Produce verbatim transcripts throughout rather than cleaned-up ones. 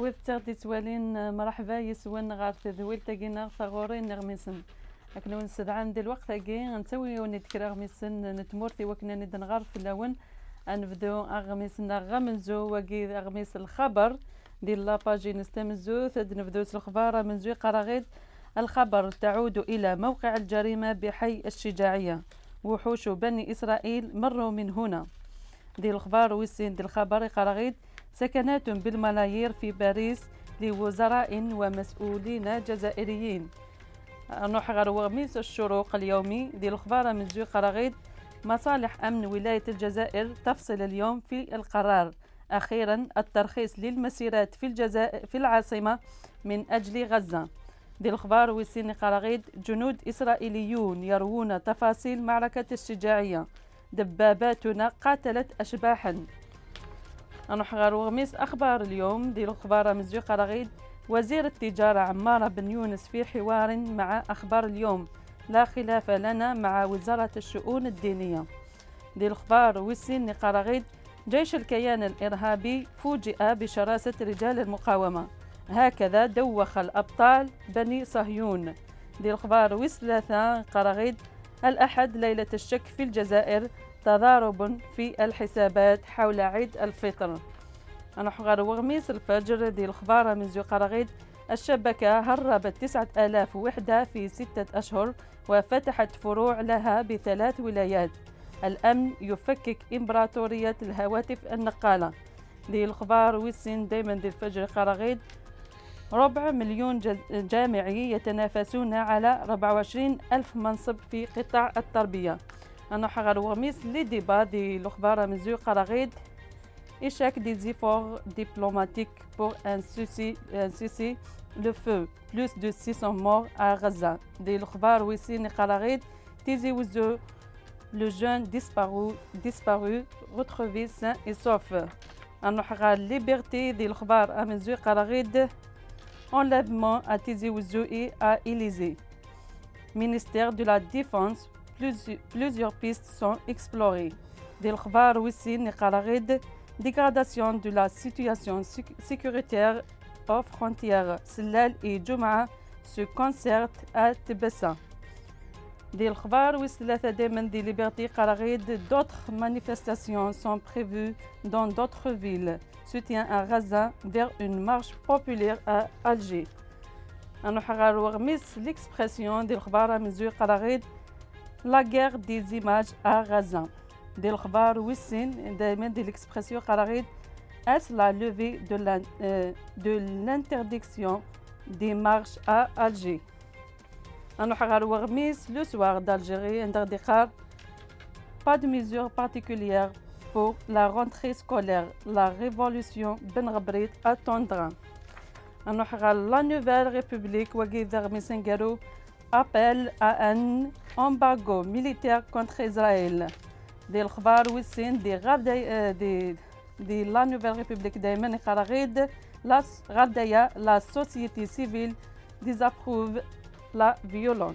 وثاغدي توالين مرحبا يسوان غار تذويل تاقينا ثغورين نغميسن لكن نستدعى ديال الوقت هاكي غنسوي ونذكر غميسن نتمورتي وكنا ندنغار في اللون نبدو اغميسنا غمنزو وكي اغميس الخبر ديال لاباجي نستمزو ثد نبدو الخبر منزو قراغيد. الخبر تعود الى موقع الجريمه بحي الشجاعيه، وحوش بني اسرائيل مروا من هنا. ديال الخبر ويسين ديال الخبر قراغيد. سكنات بالملايير في باريس لوزراء ومسؤولين جزائريين. نروح غير وغميس الشروق اليومي ديال الخبر من زوي قراغيد. مصالح أمن ولاية الجزائر تفصل اليوم في القرار. أخيرا الترخيص للمسيرات في الجزائر في العاصمة من أجل غزة. ديال الخبر ويسين قراغيد. جنود إسرائيليون يروون تفاصيل معركة الشجاعية. دباباتنا قاتلت أشباحا. نروح غير وغميس أخبار اليوم ديال الخبر من زوي قراغيد. وزير التجارة عمار بن يونس في حوار مع أخبار اليوم. لا خلاف لنا مع وزارة الشؤون الدينية. ديال الخبر ويسين قراغيد. جيش الكيان الإرهابي فوجئ بشراسة رجال المقاومة. هكذا دوخ الأبطال بني صهيون. ديال الخبر وثلاثة قراغيد. الأحد ليلة الشك في الجزائر. تضارب في الحسابات حول عيد الفطر. نروح غير وغميس الفجر ديال الخبر من زو قراغيد. الشبكة هربت تسعة آلاف وحدة في ستة أشهر وفتحت فروع لها بثلاث ولايات. الأمن يفكك إمبراطورية الهواتف النقالة. ديال الخبر ويسين دايما ديال الفجر قراغيد. ربع مليون جامعي يتنافسون على أربعة وعشرين ألف منصب في قطاع التربية. نروح غير وغميس لي ديبا ديال الخبر من زو قراغيد. Échec des efforts diplomatiques pour un cessez, un cessez le feu. Plus de six cents morts à Gaza. Dès le khbar Wissine Qaraghid, Tizi Ouzou, le jeune disparu, disparu, retrouvé sain et sauf. Anouhra liberté dès le khbar Amenzou Qaraghid. Enlèvement à Tizi Ouzou et à Élysée. Ministère de la Défense, plus, plusieurs pistes sont explorées. Dès le khbar Wissine Qaraghid. Dégradation de la situation sécuritaire aux frontières. Sellal et Jum'a se concertent à Tebessa. Dès le khbar وثلاثة دائما des libertés قراغيد. D'autres manifestations sont prévues dans d'autres villes. Soutien à Gaza vers une marche populaire à Alger. نروح وغميس l'expression ديال الخبار من زوي قراغيد. La guerre des images à Gaza. ديال الخبار ويسين دائما ديال l'expression قراغيد. Est la levée de la euh, de l'interdiction des marches à Alger. نروح غير وغميس le soir d'Algérie عند دقار. Pas de mesures particulières pour la rentrée scolaire. La révolution Ben Gabrit attendra. نروح غير la nouvelle république وكي غميس نقالو. Appel à un embargo militaire contre Israël. ديال الخبار ويسين دي غاردي دي دي لا نوفيل ريبوبليك دايما قراغيد. لا غارديا لا سوسيتي سيفيل ديزابروف لا فيولونس.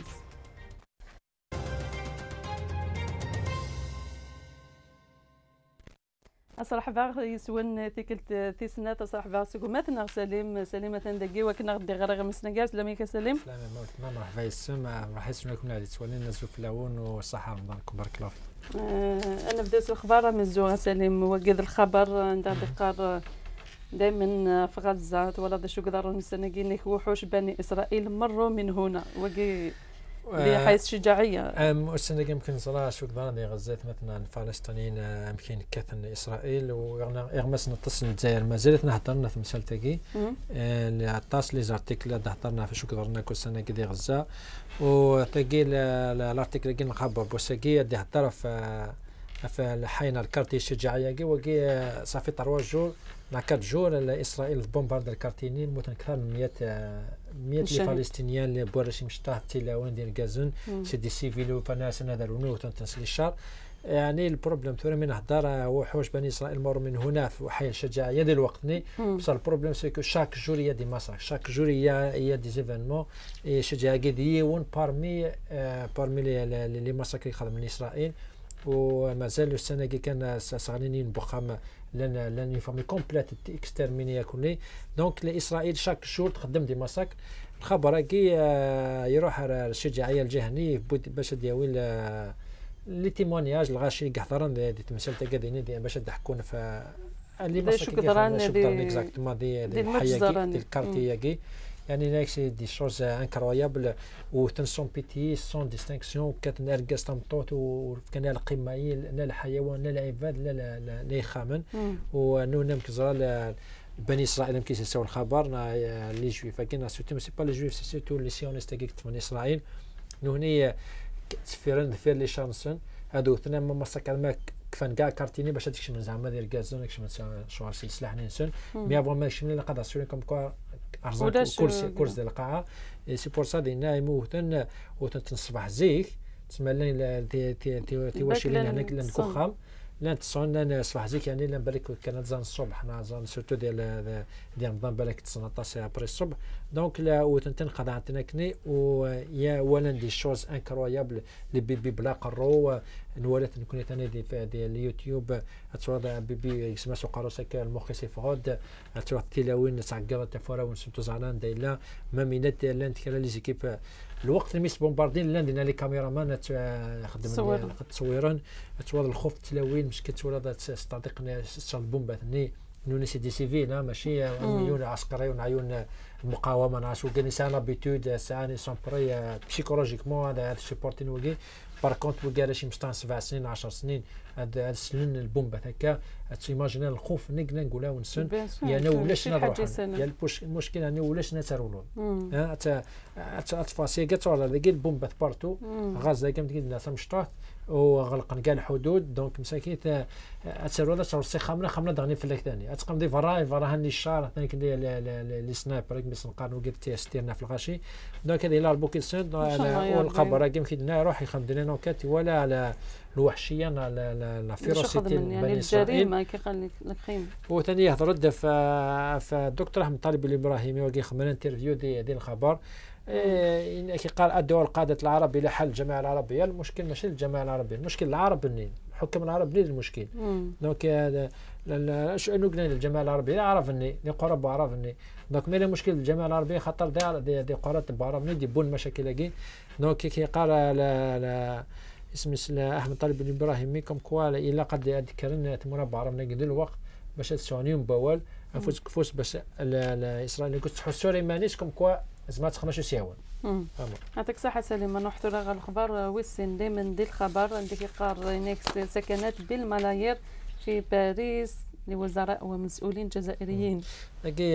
أصرح باغ يسون تيكلت تيسنات أصرح باغ سكوماتنا سليم سليمة دقي وكنا غدي غير غمسنا كاع سلامي كسليم. سلام موت ما مرحبا يسم راح يسمع لكم على سوالين الناس في الاون والصحة رمضانكم بارك الله فيك. آه أنا بديت الأخبار من زوغا سليم وقيد الخبر عند دقار دائما في غزة ولا شو قدروا نستنقين وحوش بني إسرائيل مروا من هنا وقي بحيث شجاعية. مؤسسة يمكن صراحة شو قدرنا دي غزة مثلا الفلسطينيين يمكن كثن إسرائيل ويغمس نتصل الجزائر ما زالت نهضرنا في مثال تاقي اللي عطاس لي زارتيكل اللي هضرنا في شو قدرنا كل سنة كدي غزة وتاقي الارتيكل اللي نخبر بوساقي اللي هضر في في الحين الكارتي الشجاعية كي وكي صافي تروا جور مع كات جور إسرائيل بومبارد الكارتيني موت أكثر من مئة مئة فلسطينيين اللي بورش مشتاه تيلاوين ديال غازون سي دي سيفيلو فناس هذا وتنتسل الشر. يعني البروبليم ثوري من هضر وحوش بني اسرائيل مروا من هنا في وحي الشجاعيه ديال الوقتني بصح البروبليم سي كو شاك جور يا دي ماساك شاك جور يا يا دي زيفينمون شجاعيه دي ون بارمي بارمي لي ماساك اللي خدم من اسرائيل ومازال السنه كي كان صغارين بخام لان لان يفهمي كومبليت اكسترميني كوني دونك لاسرائيل شاك شور تخدم دي ماساك الخبر كي يروح الشجاعيه الجهني باش دياوي لي تيمونياج الغاشي قحضران دي تمثال تاكاديني دي باش تحكون في اللي ماساك كدران دي اكزاكتومون دي دي الحياه دي الكارتيه كي يعني ناكسي دي شوز انكرويابل وتنسون بيتي سون ديستينكسيون كتنرقص تمطوط وكان القمه لا الحيوان لا العباد لا لا لا يخامن ونونم كزرا بني اسرائيل كي يساو الخبر لي جويف كاين سيتو سي با لي جويف سي سيتو لي سيونيست كي بني اسرائيل نوني تفيرن فير لي شانسون هادو ثنا ما مسكر كفان كاع كارتيني باش تكشف من زعما ديال كازون كشف من شوار سلسله ننسون مي افون ما يكشف لنا قد اسوري كوم كوا ارزان كورس كورس ديال القاعه سي بور سا دينا يموتن وتنصبح زيك تسمى لنا تي تي تي واش لنا هناك لنكخام لا تصون لنا صباح زيك يعني لنا بالك كانت زان الصبح حنا زان سورتو ديال ديال نظام بالك تسنطاس ابري الصبح دونك لا وتنقض عندنا كني ويا ولا دي شوز انكرويابل لي بيبي بلا قرو نولات نكون ثاني دي ديال اليوتيوب تصور بيبي يسمى سوق روسك المخيسي فغود تصور تلاوين تعقرت تفورا ونسمتو زعلان دايلا ما مينات لان تكرا لي زيكيب الوقت اللي ميس بومباردين لان دينا لي كاميرامان خدم تصويرون تصور الخوف تلاوين مش كتصور صديقنا البومبا ثني نوني سي دي سيفيل ماشي عيون عسكري وعيون المقاومه نعرفوا كاين سان ابيتود سان سون بري بسيكولوجيكمون هذا سيبورتين وكي بار كونت وكاله شي مستان سبع سنين عشر سنين هذا السنين البومبا هكا تيماجينا الخوف نقدر نقولها ونسن يا انا ولاش نروح يا المشكل انا ولاش نترولون ها تا اتفاسي كاع ولا لقيت البومبا بارتو غازا كم تقول الناس مشطات وغلقن كاع الحدود دونك مساكين اتسروا تصور سي خامله خامله دغني في اللك ثاني اتقام دي فراي فراهني الشارع ثاني كندير لي سنايبر كيس نقارنو قلت ستيرنا في الغاشي دونك هذه لا البوكيسون والخبر كيف كيدنا يروح يخدم لنا نوكات ولا على الوحشيه لا فيروسيتي يعني الجريمه كي قال لك خيم وثاني يهضر ف فالدكتور احمد طالب الابراهيمي وكي خمنا انترفيو دي ديال الخبر إيه كي قال الدول قادة العرب إلى حل الجماعة العربية المشكل ماشي الجماعة العربية المشكل العرب النين حكم العرب نين المشكل دونك شو انو قلنا الجماعة العربية عرف الني لي قرب عرف الني دونك مي مشكل الجماعة العربية خطر دي دي, دي قرات بعرب ني دي بون مشاكل كي دونك كي قال لا اسم احمد طالب الابراهيمي كم كوا الا قد ذكرنا مربع عربنا قد الوقت باش تسونيوم بوال افوز كفوس باش الاسرائيليين كنت تحسوا لي مانيش كم كوا زعما تخمشوا سياون يعطيك الصحة سليمة نروحوا لغا الخبر ويسين دي من دي الخبر عندك يقار نيكس سكنات بالملايير في باريس لوزراء ومسؤولين جزائريين هاكي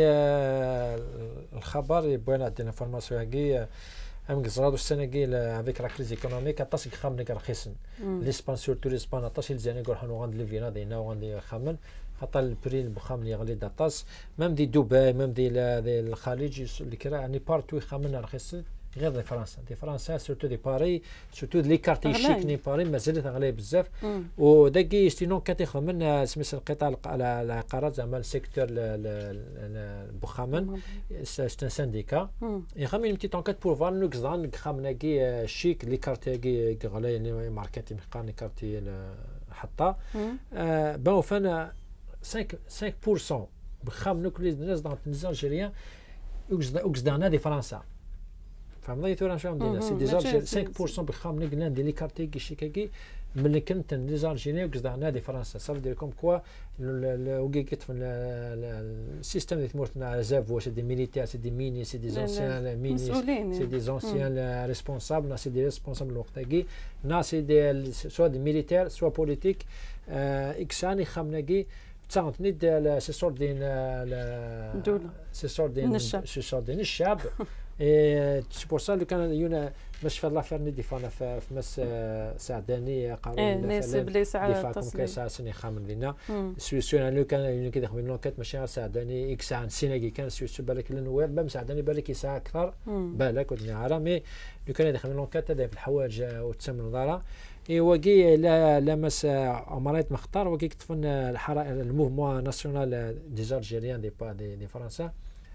الخبر يبغينا عندنا فورماسيون هاكي ام كزرادو السنه كي افيك لا كريز ايكونوميك عطاش خامن رخيصن ليسبان سورتو ليسبان عطاش الجزائر نقول حنا غند ليفينا دينا وغندي خامن حتى البري البخام اللي غلي داطاس ميم دي دبي ميم دي الخليج اللي كرا يعني بارتو خامن رخيص غير دي فرنسا دي فرنسا سورتو دي باري سورتو لي كارتي شيك ني باري مازالت غاليه بزاف وداكي ستينون كتخدم من سميت القطاع العقارات زعما السيكتور البخامن سيت سانديكا يخمن بتي طون كات بور فال نو كزان خامنا كي شيك لي كارتي كي غاليه ماركتي مقارني كارتي حتى بون فانا خمسة بالمئة بخام نوكلي الناس دون الجزائريين وكزدانا دي فرنسا فهمتي تورا شنو دينا سي ديجا خمسة بالمئة بخام نقلنا دي لي كارتي كي شيكاكي ملي كنت دي زالجيريين وكزدانا دي فرنسا صافي دير كوم كوا وكي كتف السيستم اللي تمرتنا زاف واش دي ميليتير سي دي ميني سي دي زونسيان ميني سي دي زونسيان ريسبونسابل سي دي ريسبونسابل الوقتاكي نا سي دي سوا دي ميليتير سوا بوليتيك اكساني خامناكي تسعطني ديال سي سور دين الدولة سي سور دين سي سور دين الشعب اي سي بور سا لو كان يونا باش في الله فيرني ديفانا في مس سعداني قانون الناس بلي ساعه تصلي ساعه سني خامن لينا سويسيون لو كان كي دخل لونكيت ماشي سعداني اكس عن سيناكي كان سويسيون بالك النواب بام سعداني بالك يساع اكثر بالك ودني عارة مي لو كان يدخل لونكيت هذا في الحوايج وتسمى النظاره اي وكي لا لمس عمريت مختار وكي كتفن الحركه الموفمون ناسيونال دي زالجيريان دي با دي, دي فرنسا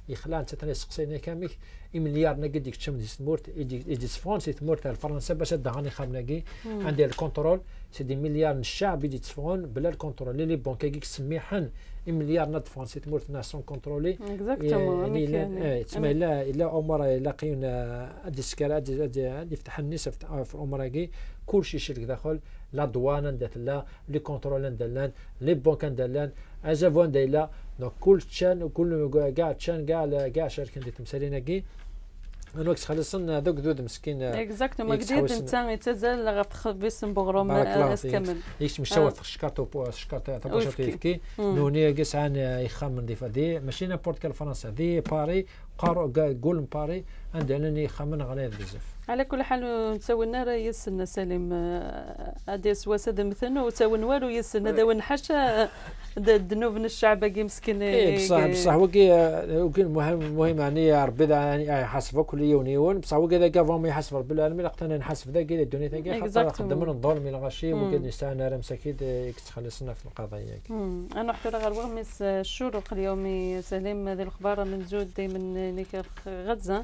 يخلع انت ثاني سقسينا كاميك مليار نقد ديك تشم دي سمورت يجي يجي فرنسا تمور تاع فرنسا باش دهاني خامناكي عندي الكونترول سي دي مليار من الشعب يجي تفون بلا الكونترول لي بونكا كيك سميحن مليار ناد فرنسا تمور ناسيون كونترولي اكزاكتومون يعني تسمى لا الا عمر لاقيون ادي سكر ادي ادي يفتح الناس في عمركي كلشي شرك داخل لا دوانه ندات لا لي كونترول ندلان لي بونك ندلان ازافون دايلا دونك كل تشان وكل كاع تشان كاع كاع شركه ندير تمثالينا كي من وقت خلصنا دوك دود مسكين اكزاكتومون جديد انت يتزال غتخبيس بغروم اسكمل يش مشاور شكارتو بو شكارتو تبغى تفكي نوني كيس عن يخمن دي فدي ماشي نابورت كال فرنسا دي باري قارو قول باري عندنا يخمن على بزاف. على كل حال نسوينا راه يسنا سليم ادي سواسد مثلا وتسوي نوالو يسنا داون حاشا الذنوب الشعب باقي مسكين. اي بصح بصح وكي وكي المهم المهم يعني ربي يعني يحاسبوا كل يوم يوم بصح وكي ذاك فهم يحاسب ربي العالمين لقينا نحاسب ذاك الدنيا ثاني خاطر خدم من الظلم الى غاشي وكي نستعان راه مساكيد يتخلصنا في القضيه كي انا حتى غير وغمس الشروق اليومي سليم هذه الاخبار من زود دائما نيك غزه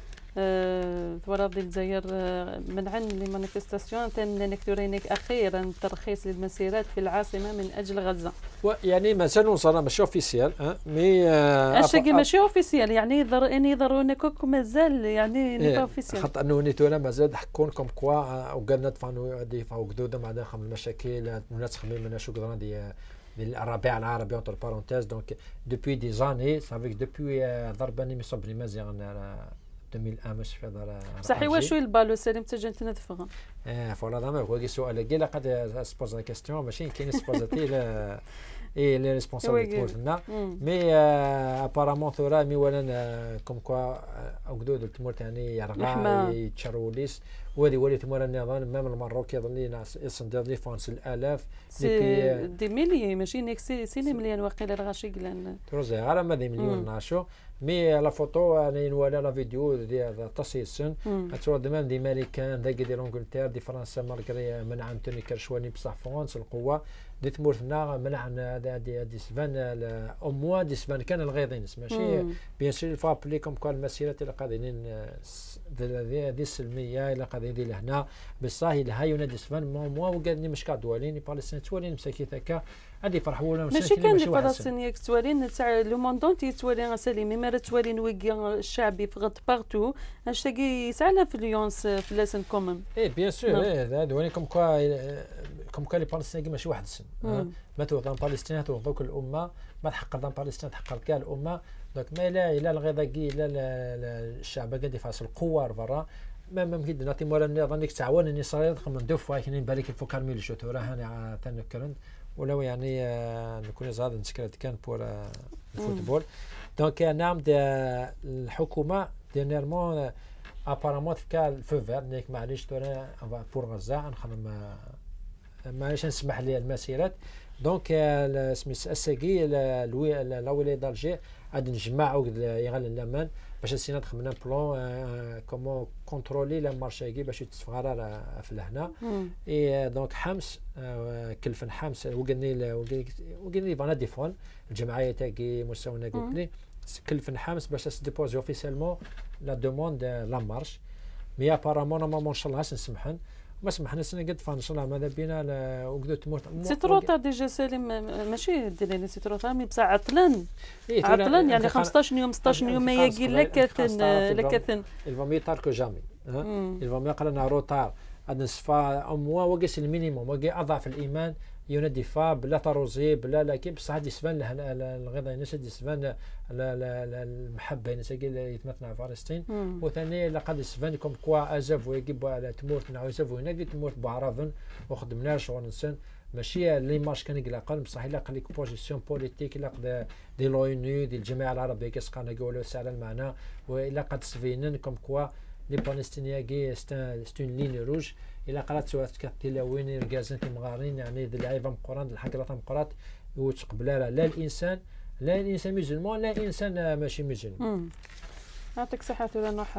ثورة الجزائر منعا لمانيفستاسيون تم نكتورينيك اخيرا ترخيص للمسيرات في العاصمه من اجل غزه. يعني مازال وصلنا ماشي اوفيسيال مي اشي ماشي اوفيسيال يعني يضر اني يضرونك مازال يعني ني با اوفيسيال خاطر انه نيتونا مازال حكون كوم كوا وقالنا دفعوا دي فاو قدوده مع داخل المشاكل الناس خمين من شو قدران دي الربيع العربي اونتر بارونتيز دونك دوبوي دي زاني سافيك دوبوي ضربني مصب لي مزيان ألفين وواحد مش في دار صحيح واش البالو سليم تجنت ندفغ اه فوالا دابا هو سؤال كي قد سبوز لا كيستيون ماشي كاين سبوزاتي لا اي لي ريسبونسابل تمورتنا مي ابارامون ثورا مي ولا كوم كوا اقدود تمورت يعني يرغى يتشروليس ولي ولي تمور النظام مام المروك يظل ناس يصندر لي فونس الالاف دي دي مليي ماشي نيكسي سي مليون واقيلا الغاشي قلان تروزي على ما دي مليون ناشو مي لا فوتو انا ولا لا فيديو ديال تصيصن تصور دمان دي امريكان داك ديال انجلترا دي فرنسا مالغري منع توني كرشواني بصح فرنسا القوه دي تمورتنا منع دي دي سفان او موا دي سفان كان الغيضين ماشي بيان سور فابلي كوم كان المسيرات اللي قاعدين دي السلميه اللي قاعدين دي لهنا بصح الهاي ونادي سفان موا وقالني مش كادوالين بالستين توالين مساكي هكا هذه فرحوا ولا ماشي كان دي فلسطينيين توالين تاع لو موندون تيتوالي سليمي مره توالين ويكي الشعبي فغط بارتو اش تاكي يسعى انفلونس في لاسن كومون اي بيان سور هذا دواني كوم كوا كوم كوا لي بالستينيين ماشي واحد السن ما توضع بالستين توضع كل الامه ما تحقق دان بالستين تحقق كاع الامه دونك ما لا الى الغذاء لا الشعب قاعد يفاصل القوه برا ما ممكن نعطي مولا النظام ديك تعاون اني صاير من دو فوا كاين بالك الفوكار ميل شوت راه انا تنكرن ولو يعني نكون زاد نسكرت كان بور الفوتبول دونك نعم الحكومه دينيرمون ابارامون كا الفو فير نيك معليش ترى بور غزه نخدم معليش نسمح لي المسيرات دونك سميت اساكي لا ولي دالجي غادي نجمعوا يغال الامان باش نسينا خدمنا بلون كومون كونترولي لا مارشي باش يتفغر في لهنا اي دونك حمص كلفن حمص وقلني وقلني فانا ديفون الجمعيه تاعي مساونا قلت لي كلفن حمص باش تديبوزي اوفيسيلمون لا دوموند لا مارش مي ابارامون ما شاء الله نسمحن ما سمحنا سنه قد فان شاء الله ماذا بينا وقدرت تموت سيتروطا ديجا سالم ماشي ديري سيتروطا مي بصح عطلان عطلان يعني خمسطاش يوم ستطاش يوم ما يجي لكثن لكثن الفامي تاركو جامي الفامي قالنا روتار هذا نصفا او موا وقيس المينيموم وقي اضعف الايمان ينادي فا بلا تروزي بلا لا كي بصح هادي سبان الغذاء الناس هادي سبان المحبه الناس يتمثل في فلسطين وثاني لقد سبان كوم كوا ازاف ويجيب على تموت نعاود ازاف هنا تموت بعرفن وخدمنا شغل نسن ماشي لي مارش كان يقلقن بصح الا قال لك بوزيسيون بوليتيك الا قد دي لونيو ديال الجماعه العربيه كيسقانا يقولوا ساعه المعنى والا قد سفينن كوم كوا لي بالستينيين كي ستان لين روج الى قرات سوات كتلاوين ركازين مغارين يعني د اللعيبه مقران د الحكرات مقرات وتقبل لا الانسان لا الانسان مسلمان لا الانسان ماشي مسلم. يعطيك الصحة ولا نروح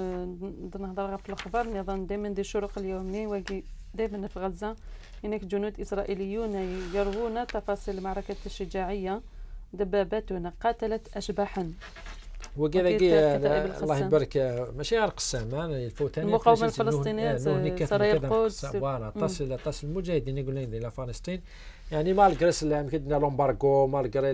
نهضر في الاخبار نظن دائما دي الشروق اليومي وكي دائما في غزه هناك جنود اسرائيليون يروون تفاصيل المعركه الشجاعيه دباباتنا قاتلت اشباحا هو كذا الله يبارك ماشي غير القسام الفوتاني المقاومه الفلسطينيه سرايا القدس فوالا تصل تصل المجاهدين يقول لنا الى فلسطين يعني مالغري يمكن لومبارغو مالغري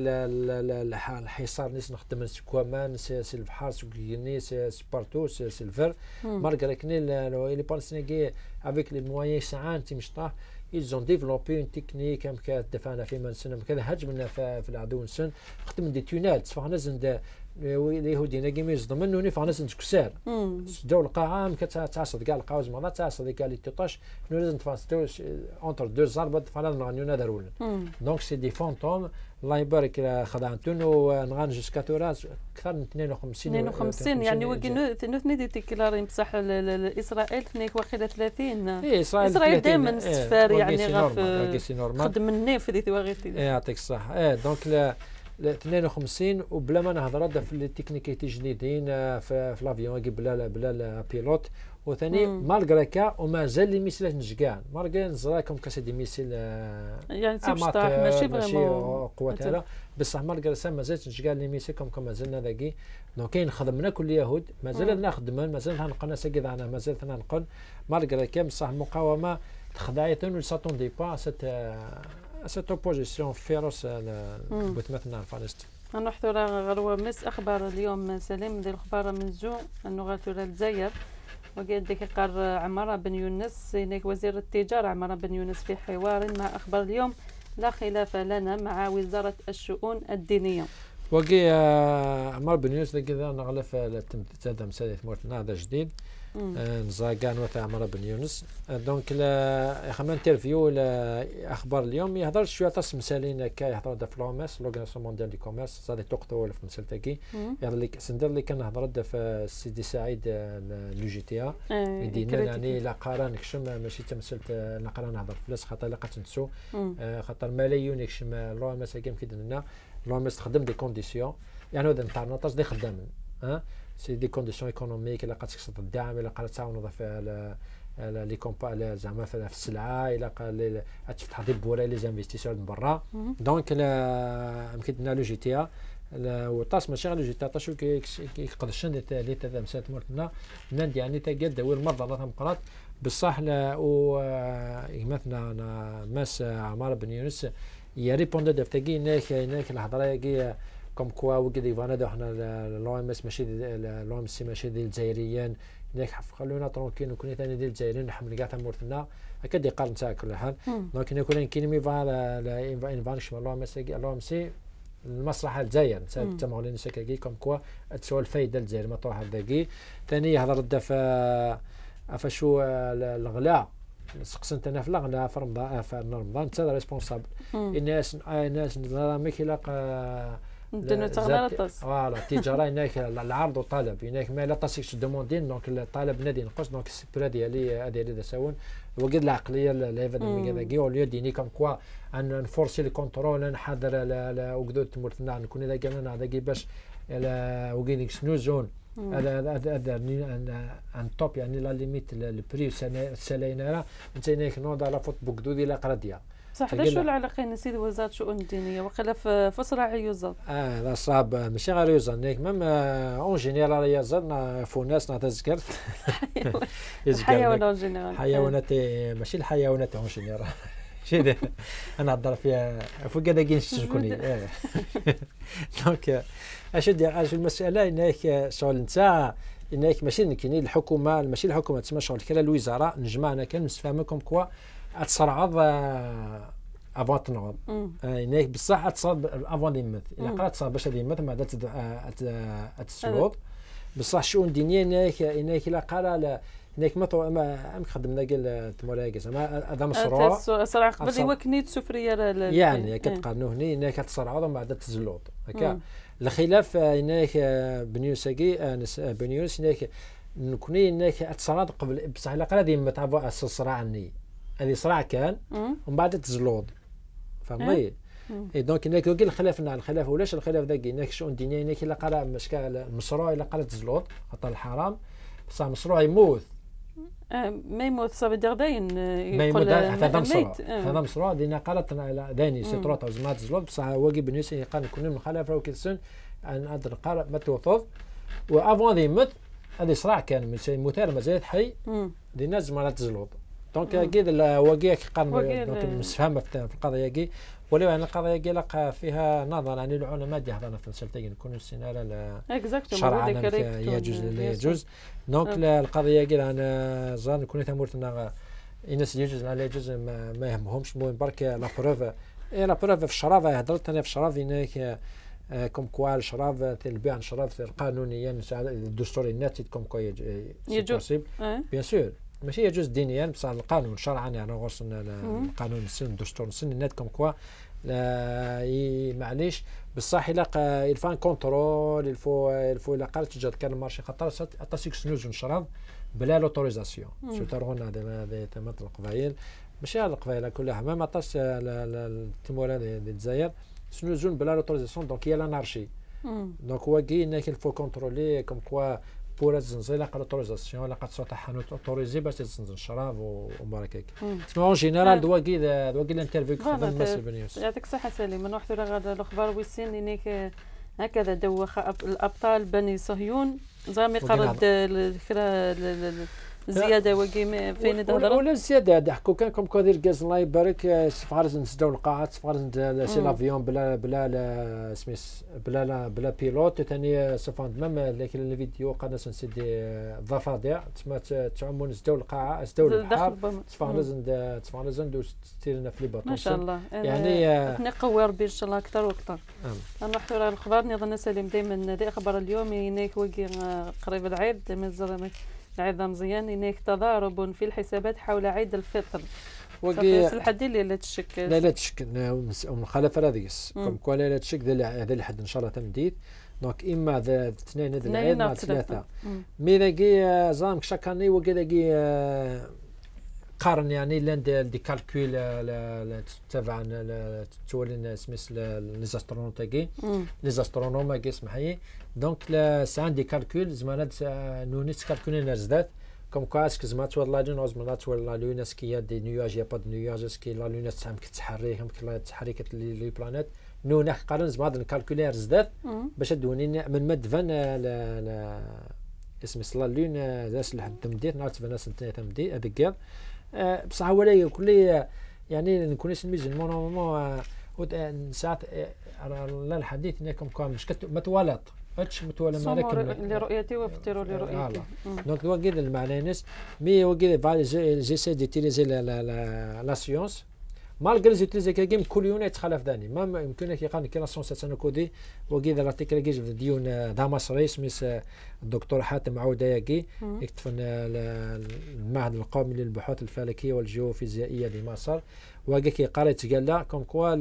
الحصار نيس نخدم كوامان سي البحر سكيني سي بارتو سي الفر مالغري كني لي بالستينيين افيك لي مويان ساعات تيمشطاه ils ont développé une technique كم كدفعنا في منسنا كذا هجمنا في العدو نسن خدم دي تونال تفاحنا زند اليهوديين كيما يصدمنوا ني فانا زند كسار سداو القاعه م كتعصد كاع القاوز ما تعصد كاع لي تطاش نو لازم تفاستو اونتر دو زربات فانا نغنيونا دارول دونك سي دي فونتوم الله يبارك خدعتون ونغان جوسكا توراس اكثر من اثنين وخمسين اثنين وخمسين يعني وكي نثني دي تكلاري بصح اسرائيل ثنيك واخده ثلاثين اي اسرائيل دائما استفار يعني غاف خدم النيف هذيك واغيتي يعطيك الصحه اه دونك لا اثنين وخمسين وبلا ما نهضر في التكنيكيات الجديدين في, في لافيون بلا بلا بيلوت وثاني مالغري كا وما زال لي ميسيلات نجكان مالغري نزراكم كاس دي ميسيل يعني تيبشطح ماشي فريمون قوتها بصح مالغري سا مازال نجكان لي ميسيل كم كما زلنا ذاكي دونك كاين خدمنا كل يهود مازال نخدم مازال نقلنا ساكيد انا مازال نقل مالغري كا بصح المقاومه تخدعت و ساتوندي با سيت سيت اوبوزيسيون فيروس بتمثلنا فلسطين نروحوا غروه مس اخبار اليوم سليم ديال الاخبار من زو انه غاتو الجزائر وقال ديك قار عمارة بن يونس هناك وزير التجارة عمارة بن يونس في حوار مع أخبار اليوم لا خلاف لنا مع وزارة الشؤون الدينية وقي عمارة بن يونس كذا نغلف تم مسادة مورتنا هذا جديد نزاقان وثا عمارة بن يونس دونك خمنا انترفيو اخبار اليوم يهضر شويه تاع مسالين كا يهضر دا فلوماس لورغانيزاسيون مونديال دي كوميرس زاد توقتو في مسالتكي يهضر لك سندر اللي كان هضر في سيدي سعيد لو جي تي ا يدينا يعني لا قارن كشم ماشي تمثلت نقرا نهضر فلاس خاطر لا قتنسو خاطر ملايين يكشم لورغانيزاسيون كيم كيدنا لورغانيزاسيون تخدم دي كونديسيون يعني هذا نتاع نطاش دي خدام ها سي دي كونديسيون ايكونوميك الا قد تكسر الدعم الا قد تعاون في لي كومبا زعما في السلعه الا قال تفتح دي بورا لي زانفيستيسور من برا دونك يمكن لنا لو جي تي ا وطاس ماشي غير لو جي تي ا طاشو كيقدر الشن اللي تاع مسات مرتنا ناندي يعني تا قال داوي المرضى الله مقرات بصح و مثلا ماس عمار بن يونس يا ريبوند دفتاكي هناك هناك الهضره كي كم كوا وكذا فانا احنا لو ام اس ماشي لو ام سي ماشي ديال الجزائريين هناك خلونا ترونكين وكنا ثاني ديال الجزائريين نحمل كاع مورتنا هكا يقال نتاع كل حال دونك يكون كاين مي فال انفانش لو ام سي لو ام سي المصلحه الجزائر تما لي نسكاكي كم كوا تسوى الفايده الجزائر ما طوح هذاكي ثاني هضر الدفا افشو الغلاء سقسنت انا في الغلاء في رمضان في رمضان انت ريسبونسابل الناس الناس ميك لا فوالا التجاره هناك العرض والطلب هناك ما لا تاسيكس دوموندين دونك الطلب نادي ينقص دونك السبرا ديالي هذه اللي داسون وقد العقليه ليفل ميغاكي وليو ديني كم كوا ان نفورسي لي كونترول نحضر وقدو تمرتنا نكون اذا قالنا هذاك باش وكاين شنو زون هذا هذا ان توب يعني لا ليميت البري سالينا انت هناك نوض على فوت بوكدو ديال قرديا صح علاش ولا على قين نسيت وزاره الشؤون الدينيه وقيلا في فصرع يوزر اه لا صعب ماشي غير يوزر نيك ميم اون جينيرال يوزر فوناس نتذكرت حيوانات اون جينيرال حيوانات ماشي الحيوانات اون جينيرال شي انا نهضر فيها فوق هذا كاين شكوني دونك اش اش المساله هناك شغل نتاع هناك ماشي كاين الحكومه ماشي الحكومه تسمى شغل كلا الوزاره نجمعنا كان نفهمكم كوا تصرعض افون تنوض هناك بصح تصاد افون ديمت الا قرات تصاد باش ديمت ما عاد تسلوط بصح الشؤون الدينيه هناك هناك الا قرا هناك ما ما خدمنا قال تمولاي زعما هذا مشروع صراع قبل هو كنيت سفريه يعني كتقارنوا هنا هناك تصرعض ومن بعد تزلوط هكا الخلاف هناك بنيوسكي بنيوس هناك نكوني هناك تصرعض قبل بصح الا قرا ديمت تاع الصراع الني هذه صراع كان ومن بعد تزلوض فهمتي اي دونك هناك كاين الخلاف نتاع الخلاف ولاش الخلاف ذاك هناك شؤون دينيه هناك الا قرا مشكل المشروع الا قرا تزلوض خاطر الحرام بصح المشروع يموت ما يموت صافي دير داين يقول هذا مشروع هذا مشروع دينا قالت داني سي تروط زعما تزلوض بصح واجب بالنسبه يقال نكون مخالفه وكيسن ان هذا القرار ما توفض وافون ذي يموت هذه صراع كان من شيء مثار مازال حي مم. دي الناس ما تزلوط دونك مم. اكيد الواقع قرن وقيل- دونك مسفهمه في في القضيه كي ولو يعني القضيه كي لقى فيها نظر يعني العلماء دي هضرنا في السلطه نكون السيناريو لا اكزاكتومون شرعا هذيك ريكتون، يجوز لا بيان سور. يجوز دونك آه. لا القضيه كي انا زان نكون تمورتنا الناس يجوز لا يجوز ما, ما يهمهمش المهم برك لا بروف اي لا بروف في الشراب هضرت انا في الشراب هناك كوم كوا الشراب البيع الشراب قانونيا الدستوري الناتج كوم كوا يجوز. آه. بيان سور ماشي يجوز دينيا بصح القانون شرعا يعني غرسنا القانون السن الدستور السن النات كوم كوا لا معليش بصح الا الفان كونترول الفو الفو الا قالت تجد كان المارشي خطر اتاسيك سنوز نشرب بلا لوتوريزاسيون سو ترون هذا هذا تمات القبائل ماشي على القبائل كلها ما عطاش التموره ديال الجزائر سنوزون بلا لوتوريزاسيون دونك هي لانارشي دونك هو كي انك الفو كونترولي كوم كوا بور تنزل لا لوتوريزاسيون لا قد صوت حانوت اوتوريزي باش تنزل الشراب ومبارك هيك سما اون جينيرال دواكي دواكي الانترفيو خدام الناس البنيوس يعطيك الصحه سليم نروح غير الاخبار ويسين انك هكذا دوخ الابطال بني صهيون زعما قرد الفكره زياده وكي فين تهضر ولا زياده ضحكوا كان كوم كودير غاز الله يبارك سفارز نسداو القاعات سفارز سي لافيون بلا بلا سميس بلا بلا بيلوت ثاني سفاند ميم لكن الفيديو قادنا نسيدي الضفادع تسمى تعمون نسداو القاعه نسداو البحر سفارز سفارز ندوز ستيرنا في الباطون ما شاء الله يعني نقوي ربي ان شاء الله اكثر واكثر نروح على الاخبار نظن سليم دائما هذه اخبار اليوم هناك وكي قريب العيد مازال العيد مزيان هناك تضارب في الحسابات حول عيد الفطر وكي الحد اللي لا تشك لا لا تشك ومخالفه راديس كم كوا لا تشك هذا الحد ان شاء الله تمديد دونك اما ذا اثنين هذا العيد مع ثلاثه مي لاقي زعما شاكاني وكذا قارن يعني لاند دي كالكول تبع تولي سميس لي زاسترونوم تاعي لي زاسترونوم كي اسمحي دونك لا سان دي كالكول زمانات نونيت كالكولين زدات كوم كاسك زمات والله جن زمانات والله لوناس كي دي نيواج يا با دي نيواج كي لا لوناس تاعهم كتحرك هم كلا تحركت لي بلانيت نو ناخ قارن زماد الكالكولير زدات باش دوني من مد فان لا اسم لا لون داس لحد تمديت نعرف بناس تمدي هذيك كاع بصح ولا كل يعني نكونش الميزان نورمالمون ساعات لا الحديث انكم كان مش متوالط هادشي متوالط معاك لرؤيتي وفتروا لرؤيتي دونك وكيد المعنى ناس مي وكيد بعد جي سي دي تيليزي لا لا سيونس مالغري زيتيليزي كيم كل يوم يتخلف داني ما يمكنك يقال كي لا سيونس سنه كودي وكيد لارتيكل كيج ديون داماس ريس ميس الدكتور حاتم عوده ياكي يكتب المعهد القومي للبحوث الفلكيه والجيوفيزيائيه لمصر وكي كي قريت قال لا كوم كوا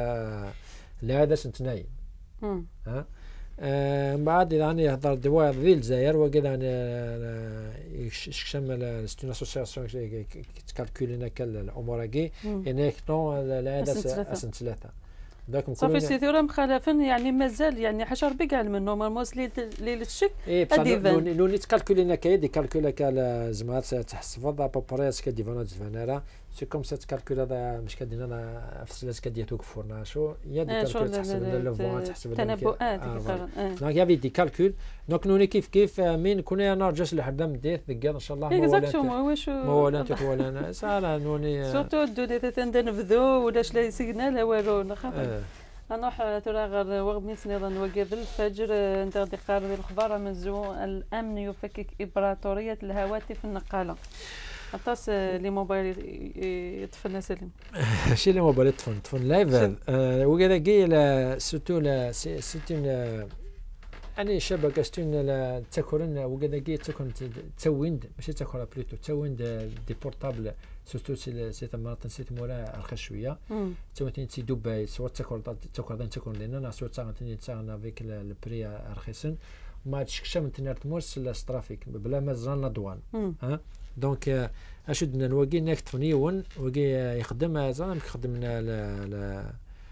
لهذا سنتناي ها آه بعد يعني يهضر دواء ذي الجزائر وكذا يعني يكشم ستون اسوسياسيون كالكولينا كال الامور كي هناك نو هذا سنه ثلاثه صافي سيثورا مخالفا يعني مازال يعني حشر بكاع منهم نورمالمون ليله الشك اديفان لو نيت كالكولينا كاي دي كالكولا كال زعما تحسب ابوبري اسكا ديفان فانيرا سي كوم سيت كالكول هذا مش كدير انا في السلاس كدير توقفونا شو يا دي كالكول تحسب لو فون تحسب التنبؤات دونك يافي دي كالكول دونك نوني كيف كيف مين كنا نرجس لحد ديت دقيق ان شاء الله ما ولا واش ما ولا انت ولا انا سالا نوني سورتو دو دي تندنفذو ولاش لا سيغنال لا والو نخاف نروح ترى غير وغميس نظن وقف الفجر انت غادي قارب الاخبار منزو الامن يفكك امبراطوريه الهواتف النقاله عطاس لي موبايل يطفلنا سليم ماشي لي موبايل يطفن طفن لايف وكذا كاين سورتو لا سيتين يعني شبكه ستون تاكلن وكذا كي تكون تسويند ماشي تاكل بليتو تسويند دي بورطابل سورتو سي سي تمارطن سي مولا رخيص شويه تسوين تي دبي سوا تاكل تاكل تاكل لنا سوا تاغنتني تاغنا فيك البري رخيصن ما تشكش من تنرت مورس الترافيك بلا ما زرنا دوان ها دونك اشدنا نواقي نكتف نيون وكي يخدم زعما يخدم لا لا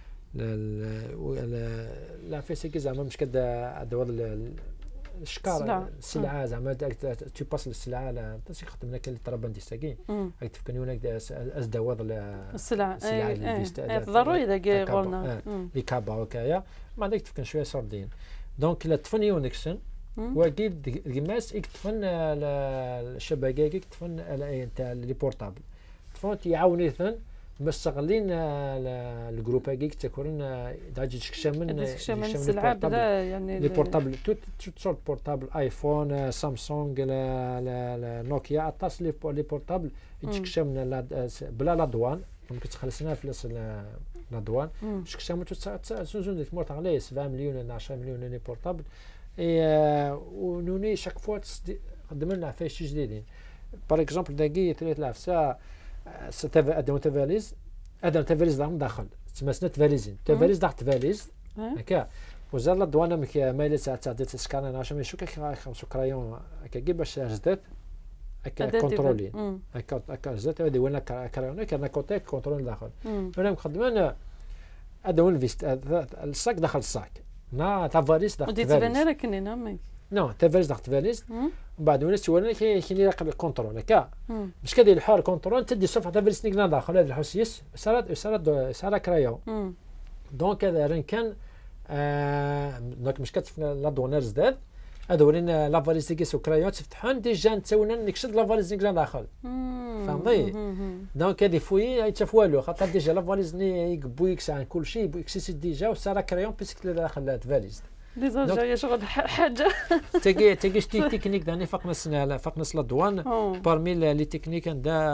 لا لا فيسيك زعما مش كدا دوار الشكار السلعه زعما تو باس السلعه لا تسي خدمنا كاين الطرابندي ساكي اكتف كان هناك از دوار السلعه السلعه ضروري اذا غورنا لي كابا وكايا ما عندك كان شويه سردين دونك لا تفنيون ديكسن واكيد القماس يكتفن الشبكه يكتفن تاع لي بورطابل فونت يعاوني ثن مستغلين الجروب هكيك تكون داجي تكشمن تكشمن السلعه بلا يعني لي بورطابل توت سورت بورطابل ايفون سامسونج نوكيا عطاس لي بورطابل تكشمن بلا لا دوان ممكن تخلصنا فلوس لا دوان تكشمن سوزون تمرت عليه سبعة مليون عشرة مليون لي بورطابل اي ونوني شاك فوا قدم لنا عفايس جديدين باغ اكزومبل داكي ثلاث العفسه ادم تفاليز ادم تفاليز داخل تسمى سنه فاليزين تفاليز داخل فاليز هكا وزال الدوانه مك مايله ساعه تعدي تسكان انا عشان يشوك خمسة كرايون هكا كي باش جدات هكا كونترولي هكا هكا جدات هذه ولا كرايون كان كوتي كونترول داخل انا مخدمين ادم الفيست الصاك داخل الصاك نا تاع فاليز داخل فاليز ودي تبان لك نعم نو تفاليز داخل فاليز ومن بعد ولات ولا كاين راقب الكونترول هكا باش كدير الحوار كونترول تدي صفحه تاع فاليز نيكنا داخل هذا الحسيس صارت صارت صار كرايون دونك هذا راه كان دونك مش كتف لا دونر زداد هذا ورينا لا فاليز كي سو كرايون تفتحون ديجا نتساونا نكشد لا فاليز نيكنا داخل فهمتي دونك هذه فوي يتشاف والو خاطر ديجا لا فاليز ني يقبو يكسع كل شيء يكسيس ديجا وصار كرايون بيسك داخل فاليز ديجا جايه شغل حاجه تيجي تيجي شتي تكنيك داني فوق نص فوق نص الدوان بارمي لي تكنيك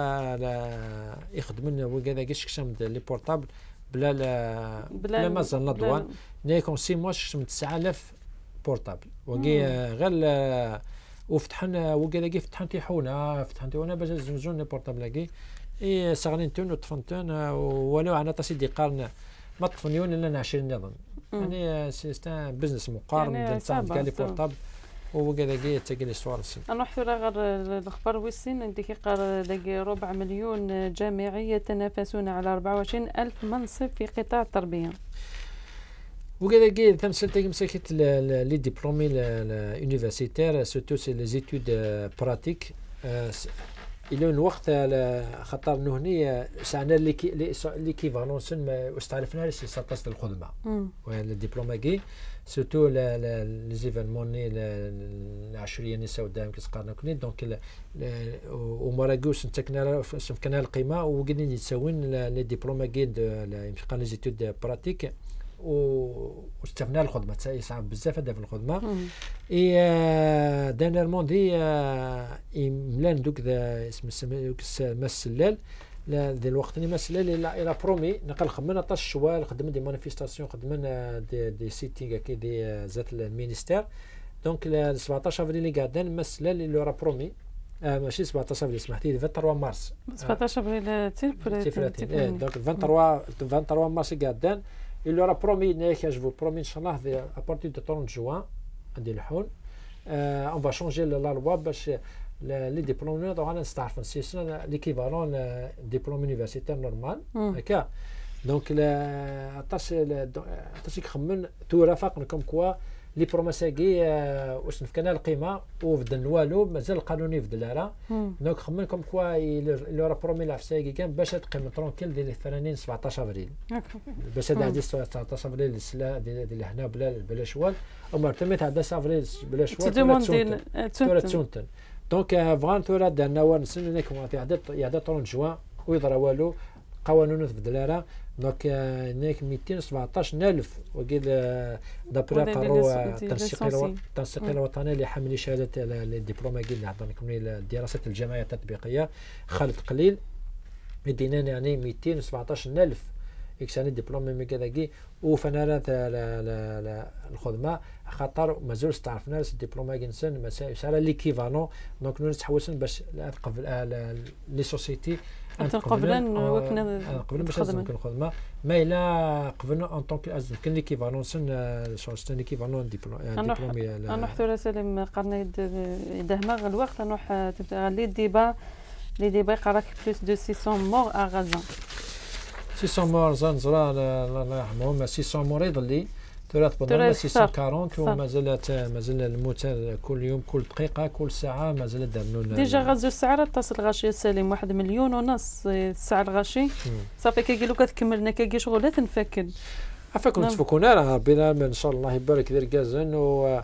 دا يخدموا وكذا كاش كشم لي بورطابل بلا لا بلا مازال لا دوان نيكون سي موا شم تسعة آلاف بورطابل وكي غير وفتحنا وكذا كي فتحنا تيحونا فتحنا تيحونا باش نزوجون لي بورطابل كي اي صغرين تون وطفنتون ولو انا تصيدي قارن ما طفنيون الا عشرين نظام يعني سيستان بزنس مقارن يعني تاع لي بورطابل وكذا كي تاكي لي صوار السن نروحوا غير الاخبار ويسين عندك قال داكي ربع مليون جامعي يتنافسون على أربعة وعشرين ألف منصب في قطاع التربيه وكذا كي تمثل تاكي مسكت لي ديبلومي اليونيفرسيتير سورتو سي لي زيتود براتيك الى الوقت خاطر نهني سعنا ليكيفالونس واستعرفنا لي سيطاس الخدمه وهذا الدبلوم كي سورتو لي زيفينمون العشريه نساء ودائم كيسقارنا كني دونك ومراكش نتكنا كنا القيمه وقلنا نتساوين لي ديبلوم كي يمكن لي زيتود براتيك واستفدنا الخدمه يصعب بزاف هذا في الخدمه اي دانيرمون دي ملان دوك اسم دوك السلال ذي الوقت اللي مسلال الى برومي نقل خمنا طاش شوال خدمنا دي مانيفيستاسيون خدمنا دي, دي سيتينغ كي دي ذات المينيستير دونك سبعطاش افريل اللي قاعدين مسلال اللي راه برومي آه ماشي سبعطاش افريل سمحتي لي ثلاثة وعشرين مارس سبعطاش افريل تيفراتين دونك ثلاثة وعشرين مارس قاعدين اللي راه برومي ناك جو برومي ان شاء الله ابارتي دو ثلاثين جوان ندير الحون اون فا شونجي لا لوا باش لي ديبلوم دو انا نستعرف سي ليكيفالون ديبلوم يونيفرسيتير نورمال هكا دونك عطاش عطاش يخمن تورافق كوم كوا لي بروماساكي واش نفكنا القيمه وفدن والو مازال القانوني فدل راه دونك خمن كوم كوا اللي راه برومي العفساكي كان باش تقيم ترونكيل ديال الثانيين سبعطاش افريل باش هذا عندي تسعطاش افريل السلا ديال هنا بلا بلا شوال او تميت هذا افريل بلا شوال تورا تسونتن دونك فغان تورا درنا ونسن هناك يعدد يعدد ثلاثين جوان ويضرا والو قوانين فدل راه دونك هناك مئتين وسبعطاش ألف وقيل دابري قرروا التنسيق التنسيق الوطني لحمل شهاده الدبلوم كي نعطيكم الدراسات الجامعيه التطبيقيه خالد قليل مدينا يعني مئتين وسبعطاش ألف يكساني دبلوم من كذاكي وفنانات الخدمه خاطر مازال استعرفنا الدبلوم كنسن مسائل ليكيفالون دونك نون تحوسن باش قبل لي سوسيتي قبلا وكنا قبل باش نكون خدمه ما الا قبلنا ان طونك از كان ليكيفالون سن سون ليكيفالون ديبلوم ديبلومي نروح ثورة سالم قرنا يدهما الوقت نروح لي ديبا لي ديبا يقراك بلوس دو ستمائة مور ا غازان ستمائة مور زنزرا الله يرحمهم ستمائة مريض اللي ثلاث بضل ستمائة وأربعين ومازالت مازال الموت كل يوم كل دقيقه كل ساعه مازال دارنون ديجا غازو السعر تصل غاشي سالم واحد مليون ونص السعر غاشي صافي كيقولوا كتكملنا كي شغل تنفكل عفاكم تفكونا راه ربنا ان شاء الله يبارك دير كازن و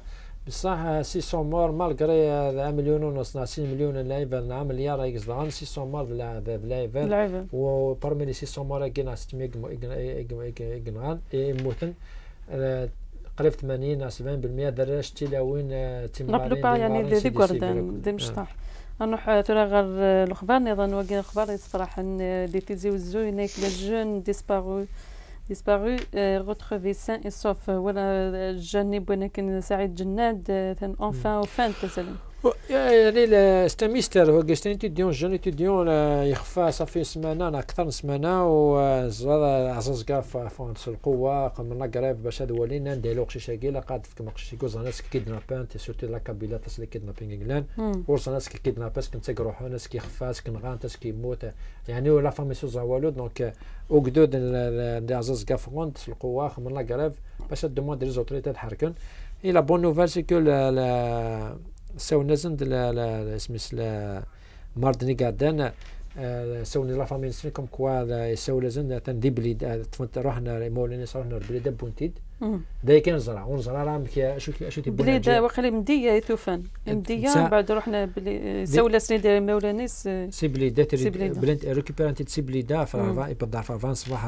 بصح ستمائة مور مالغري مليون ونص ستين مليون لاعب نعم مليار يقصدان ستمائة مور بلاعب وبرمي لي ستمائة مور كنا ستمائة يقنغان يموتن قريب ثمانين سبعين بالمئة دراج تلاوين تمارين يعني ذي قردان ذي مشطح نروح ترى غير الاخبار نظن وقع الاخبار صراحه دي تيزي وزوي نيك لي جون ديسبارو disparu euh, retrouvé sain et sauf ولا جاني بونا كان سعيد جناد enfin au fin تسلم يعني ستا ميستر هو قاستين تيديون جون تيديون يخفى صافي سمانه انا اكثر من سمانه وزاد عزاز كاف فونس القوه قمنا قريب باش هذا ولينا نديرو قشي شاكيلا قاد في مقشي كوز ناس كيدنا بانت سورتي لا كابيلا تسلي كيدنا بينغلان ورس ناس كيدنا باس كنت روحو ناس كيخفى كنغان تاس كيموت يعني ولا فامي سوزا والو دونك وقدود ندي عزاز كاف فونس القوه قمنا قريب باش دوموند لي زوتوريتي تحركن اي لا بون نوفال سي كو لا سو نزند لا لا اسمس لا ماردني قادان سوني لا فامي نسري كوم كوا يساو لازم تندي بليد تفنت روحنا مولين صرنا بليد بونتيد داي كان زرع ونزرع راه مكي شو شو تي بليد وقيله مديه يتوفن مديه بعد رحنا بلي سولا سنيد مولانيس سي بليد بلنت ريكوبيرانتي سي بليدا فا يبدا فا صباح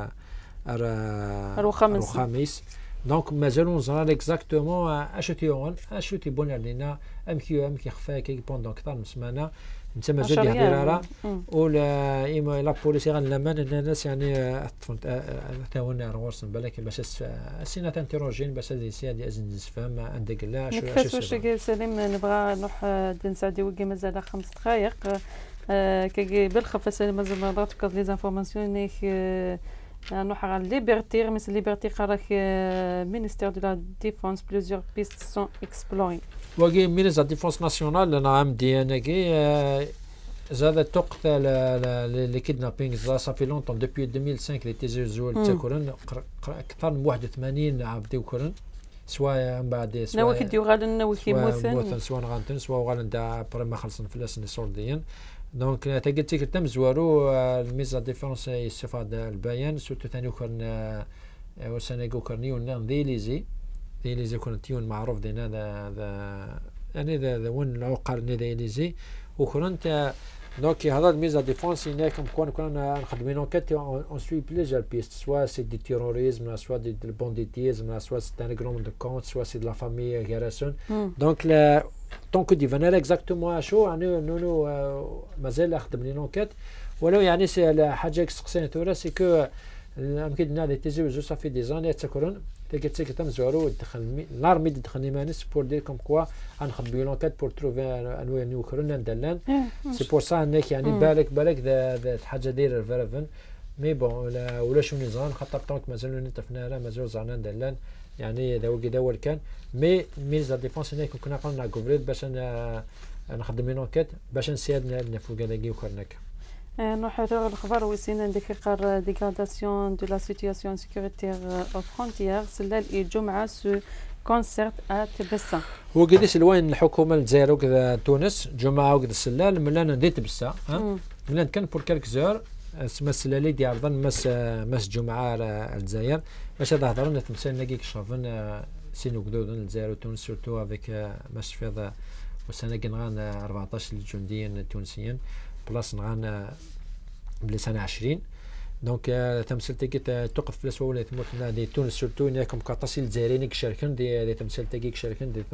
راه خميس دونك مازالوا نزرع اكزاكتومون اش تيون اش تي بون علينا ام كيو ام كي خفا كي بوندون اكثر من سمانه انت مازال يهضر راه ولا ايما لا بوليسي غنلمان الناس يعني حتى هو نغورس بالك باش السينه تانتيروجين باش هذه سي هذه ازن نفهم عندك لا شو كيفاش واش سليم نبغى نروح دين سعدي وكي مازال خمس دقائق كي بالخف سليم مازال ما ضغط لي زانفورماسيون نروح على ليبرتي رمس ليبرتي قالك مينيستير دو لا ديفونس بليزيور بيست سون اكسبلوري وكي مينيستير لا ديفونس ناسيونال انا عام ديانا كي زاد توقت لي كيدنابينغ صافي لونطون دوبي ألفين وخمسة لي تيزي زول تاكلن اكثر من واحد وثمانين عبدي وكرن سواء من بعد سواء نوا كيديو غادن نوا كيموثن سواء غانتن سواء غادن دا بري ما خلصن فلاس لي سورديين دونك تاقلت تيك تم زوارو الميزا ديفونس يستفاد البيان سورتو ثاني كون وسنغو كورنيون نان ديليزي ديليزي كورنتيون معروف دينا ذا يعني ذا ذا وين العقار ديليزي وكورنت دونك هذا الميزا ديفونس هناك كون كنا نخدمين انكيت اون سوي بليزيور بيست سوا سي دي تيروريزم سوا دي البونديتيزم سوا سي ان غروم دو كونت سوا سي دو لا فامي غيراسون دونك دونك ديفانا اكزاكتومون شو يعني نونو مازال خدمني لونكيت ولو يعني سي حاجه كسقسين تورا سي كو يمكن لنا دي تيزي صافي دي زاني تاكلون تيجي تيجي تم زورو دخل لارمي دخلني مانس بور دير كوم كوا غنخدموا لونكيت بور تروفي انواع نيوكرون ندلان سي بور سا انك يعني بالك بالك ذا الحاجه دايره الفيرفن مي بون ولا ولا شو نظام خاطر طونك مازالوا نتفنا راه مازال زعنا ندلان يعني ذا وقي داول كان مي ميز لا ديفونس هناك كنا قلنا كوفريت باش نخدم لونكيت باش نساعد نفوق هذاك وكرناك نروح الخبر ويسين عندك قرار ديغراداسيون دو لا سيتوياسيون سيكوريتير او فرونتيير سلال اي جمعه سو كونسيرت ا تبسا هو قديش الوين الحكومه الجزائر وكذا تونس جمعه وكذا السلال ملان ندي تبسا ها ملان كان بور كالك زور اسمها السلالي ديال ظن مس مس جمعه الجزائر باش هذا هضرنا تمثال نلاقيك شافن سينو قدود الجزائر وتونس سورتو افيك مش في هذا وسنه كنغان أربعطاش الجنديين التونسيين بلاص نغان بلي سنه عشرين دونك تمثيل تيكي توقف بلاصه ولا تموت دي تونس سورتو انكم كاطاسي الجزائريين كشاركين دي تمثيل تيكي كشاركين دي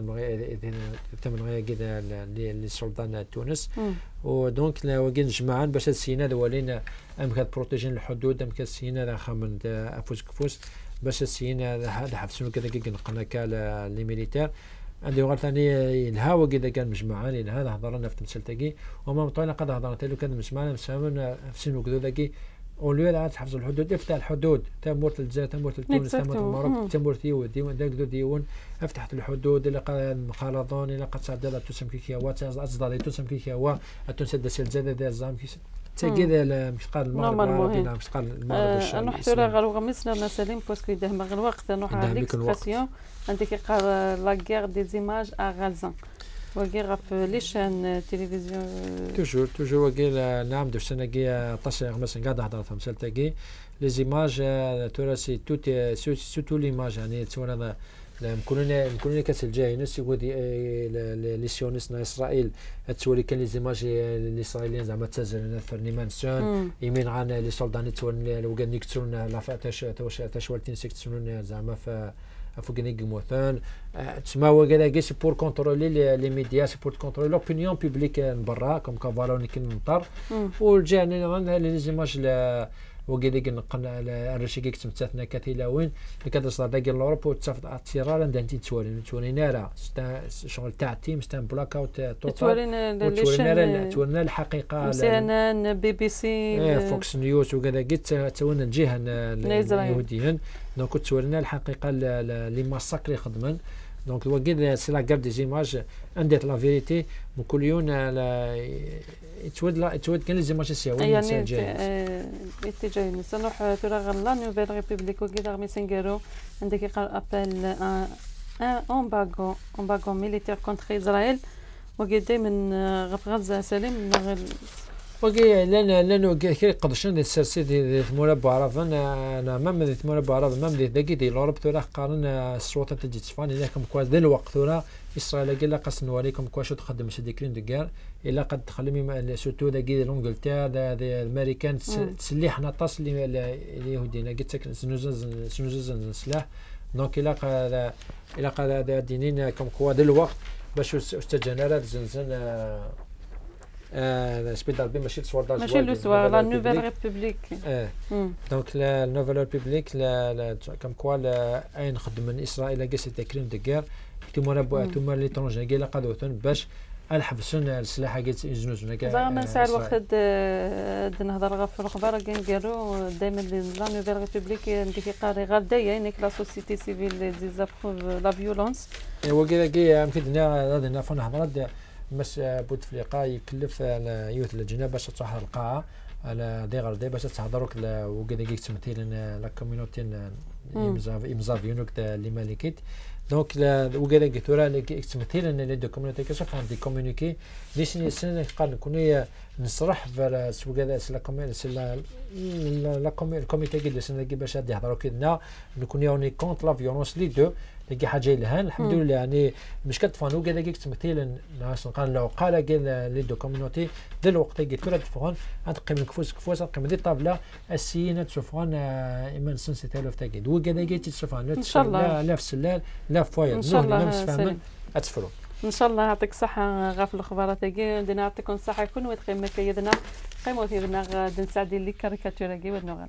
تمغي كذا لي سلطان تونس ودونك لا وكين جماعه باش السينا دولين ام كاد بروتيجين الحدود ام كاد السينا خامن افوس كفوس باش السينا هذا حبسوا كذا كي نقنا كا لي ميليتير عندي وقت ثاني الهوا كذا كان مجموعه لان هذا هضرنا في تمثيل تاكي وما مطولنا قد هضرنا له كان مجموعه مسامن في سينو كذا كي اولو عاد تحفظ الحدود افتح الحدود تمورت الجزائر تمورت تونس تمورت المغرب تمورت يو ديون داك ديون افتحت الحدود اللي قال مخالطون اللي قد صعد لا تسم كيكيا وا تصدر تسم كيكيا وا تونس داس الجزائر ديال الزام كي تاكيد مش قال المغرب مش قال المغرب انا حتى راه غير غمسنا سليم باسكو يدهم الوقت نروح على ليكسبرسيون عندك قال لا غير دي زيماج ا غازان وقيرة في ليشان تلفزيون توجور توجور وقيل نعم دوش سنة قيا طاسة مثلا قاعدة هضرت في مسألة قي لي زيماج تورا سي توت سوتو ليماج يعني تصور هذا لا مكوننا مكوننا كتلجا هنا سيقول لي سيونيست اسرائيل تولي كان لي زيماج الاسرائيليين زعما تزال فرني مانسون يمين عن لي سولدان تولي لو كان يكثرون لا فاتاش تاش تشوالتين سيكثرون زعما ف فوقني مثلا تسمى هو كذا كيس بور كونترولي لي ميديا سي بور كونترولي لوبينيون بوبليك برا كوم كافالوني كنمطر والجاني لي زيماج وكذا نقن الرشيكي كتمتثنا كثيرا وين كدرس داك الاوروب وتصافط اعتراض عند انت تولي تولي نارا شغل تاع تيم ستان بلاك اوت توتال تولي تولي الحقيقه مثلا بي بي سي فوكس نيوز وكذا قلت تولنا الجهه اليهوديين دونك تولينا الحقيقه لي ماساكري خدمن دونك الوكيل سي لا غاب دي زيماج انديت لا فيريتي وكل يوم يتود لا يتود كان لي زيماج سياوي يعني اتجاه نروح ترى لا نوفيل ريبوبليك وكذا ميسنغيرو عندك يقال ابل ان امباغو امباغو ميليتير كونتر اسرائيل وكذا من غف غزه سليم وكي لان لانه كيقدرش ندير السرسي ديال المربع عرف انا انا ما من المربع عرف ما من ذاك ديال الاوروب ترى قارن الصوت تجي تصفاني لكم كوا ذا الوقت ترى اسرائيل قال لك قص نوريكم كوا شو تخدم شي ديكرين دكار الا قد تخلي سورتو ذاك ديال انجلترا الامريكان تسليح نطاس اليهوديين قلت لك سنوز سنوز السلاح دونك الا قال الا قال دينين كم كوا ذا الوقت باش استجنرا زنزن آه سبيدال بي ماشي تصور داج ماشي لو سوار لا نوفيل ريبوبليك اه دونك لا نوفيل ريبوبليك لا كم كوا اي نخدم من اسرائيل كاع سي تكريم دكار كيما راه توما لي طونجي كاع قادوتن باش الحبسون السلاح كاع يزنوزنا كاع زعما ساعه الوقت نهضر غير في الاخبار كنقالوا دائما لا نوفيل ريبوبليك عندك قاري غير دايا انك لا سوسيتي سيفيل ديزابروف لا فيولونس ايوا كذا كي يمكننا هذا نعرفوا نهضر مس بوتفليقه يكلف يوث اللجنه باش تروح القاعه على دي غردي باش تهضروا وكذا كيك تمثيل لا كوميونيتي يمزاف يمزاف يونك اللي مالكيت دونك وكذا قلت راه تمثيل لي دو كوميونيتي كيشوف عندي كومونيكي ليش السنه قال نكون نصرح في سو كذا لا كوميونيتي لا لا كوميونيتي اللي سنه باش يهضروا كذا نكون يوني كونت لا فيولونس لي دو لقي حاجه لهان الحمد لله يعني مش كتفانو كذا كيك تمثيل ناس قال لو قال قال لي دو كوميونيتي ذا الوقت قلت كره تفون غتقيم كفوس كفوس غتقيم دي طابله السينات تشوفون ايمان سنسي تالف تاكيد وكذا قلت تشوفون ان شاء الله لا في سلال لا في فويا ان شاء الله فاهمين اتفروا ان شاء الله يعطيك الصحه غا في الاخبار تاعي عندنا يعطيكم الصحه يكون وتقيم كيدنا قيموا ثيرنا غادي نساعد لي كاريكاتوره كي ودنا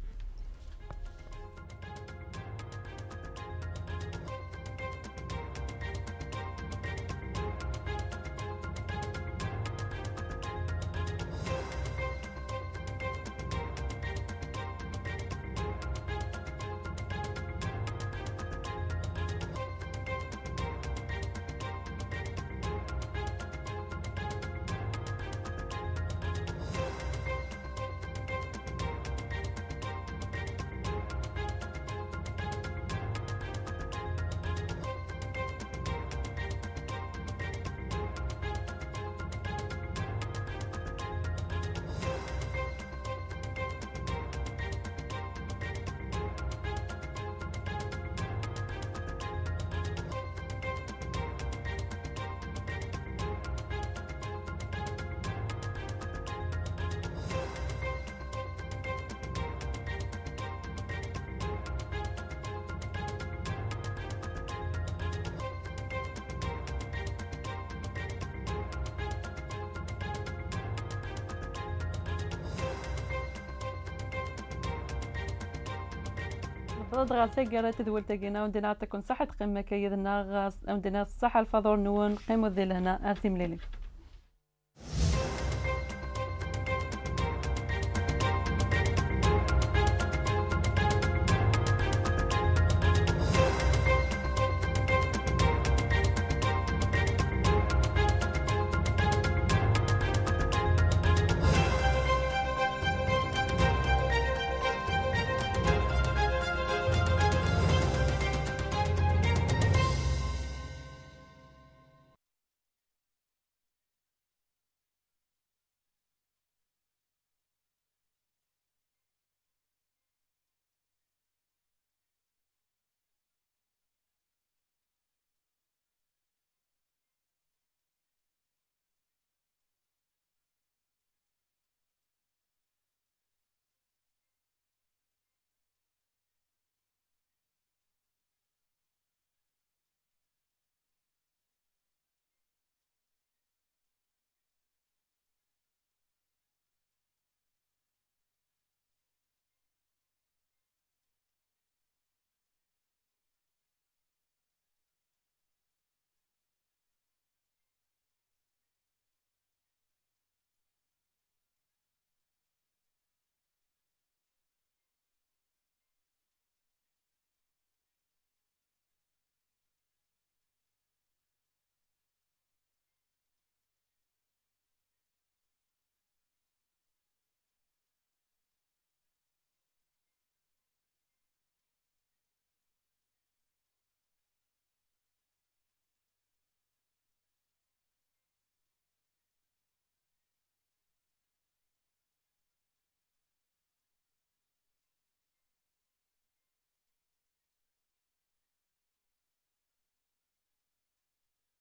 ضغط تقرا تدول تقينا ودنا نعطيكم صحة قمة كيدنا ودنا الصحة الفضور نون قيموا ذي لهنا ارتم ليلي